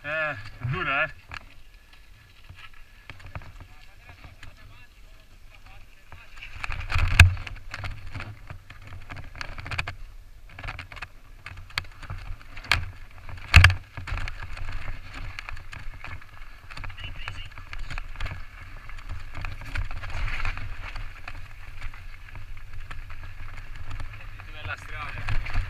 È dura, eh? La strada.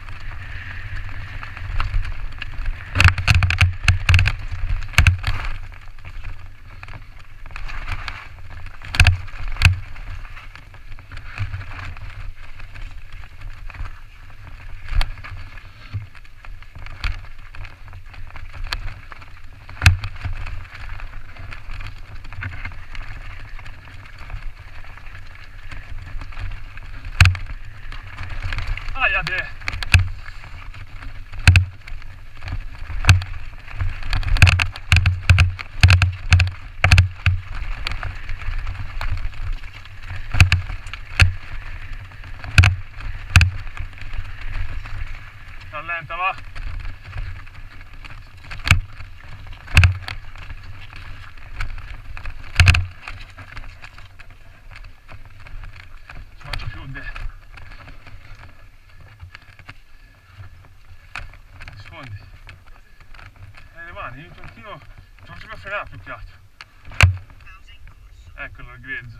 Aia te! Rallenta, va! Ci faccio più de... Sfondi. Le mani, io anch'io non faccio più frenare più che altro. Eccolo il grezzo.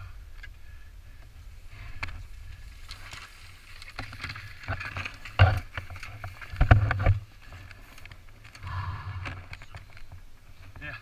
Via.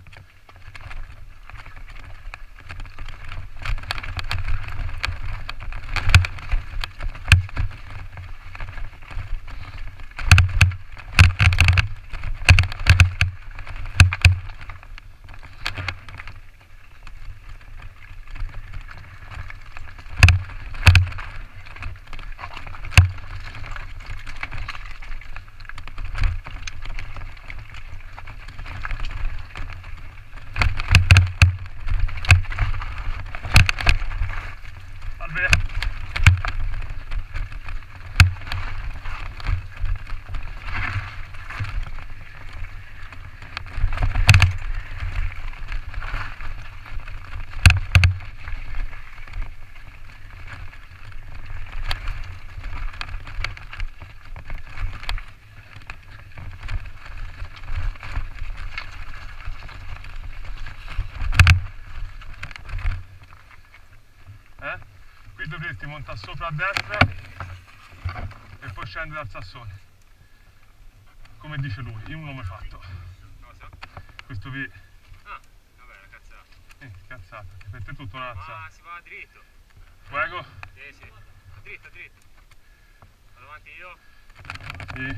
Salve. Qui dovresti montare sopra a destra e poi scendere dal sassone, come dice lui. Io non l'ho mai fatto. Cosa? Questo qui. Ah, vabbè, una cazzata. Cazzata, per te è tutto una cazzata. Ah, si va dritto. Prego? Sì, sì. Dritto, dritto. Vado avanti io. Sì.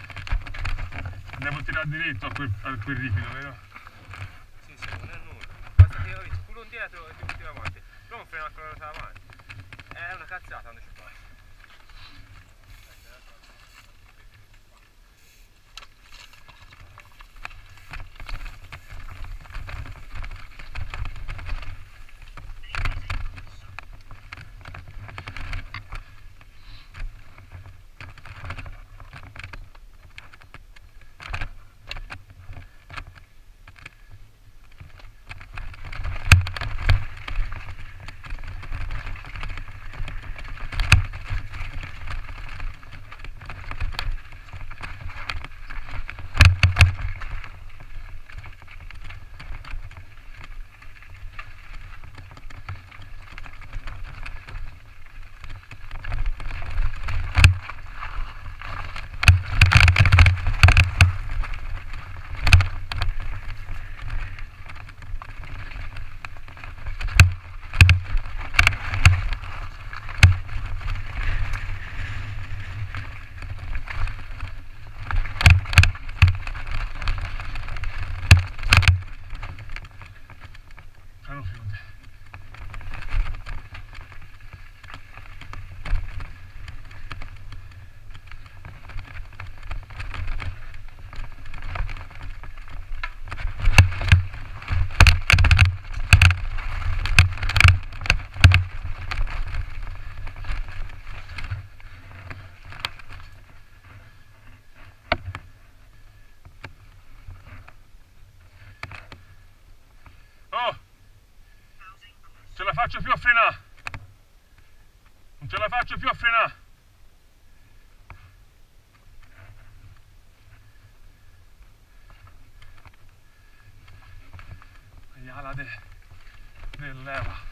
Devo tirare diritto a quel ripido, vero? Sì, sì, non è nulla. Basta che io il culo indietro e ti tiro avanti. Non frena con la ruota davanti. È una cazzata quando ci fai. faccio più a frenare. Non ce la faccio più a frenare. Ala del leva.